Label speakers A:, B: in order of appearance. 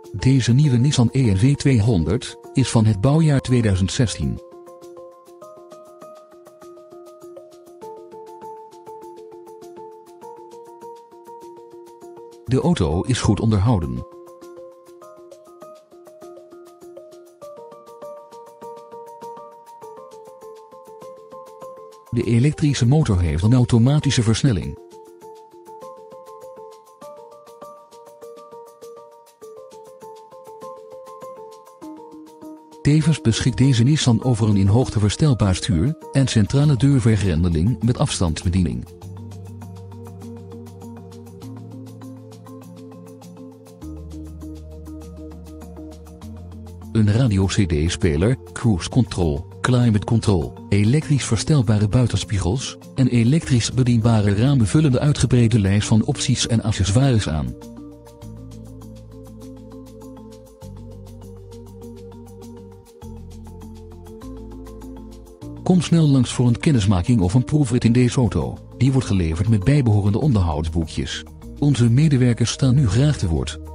A: Deze nieuwe Nissan ENV 200 is van het bouwjaar 2016. De auto is goed onderhouden. De elektrische motor heeft een automatische versnelling. Tevens beschikt deze Nissan over een in hoogte verstelbaar stuur en centrale deurvergrendeling met afstandsbediening. Een radio-cd-speler, cruise control, climate control, elektrisch verstelbare buitenspiegels en elektrisch bedienbare ramen vullen de uitgebreide lijst van opties en accessoires aan. Kom snel langs voor een kennismaking of een proefrit in deze auto. Die wordt geleverd met bijbehorende onderhoudsboekjes. Onze medewerkers staan u graag te woord.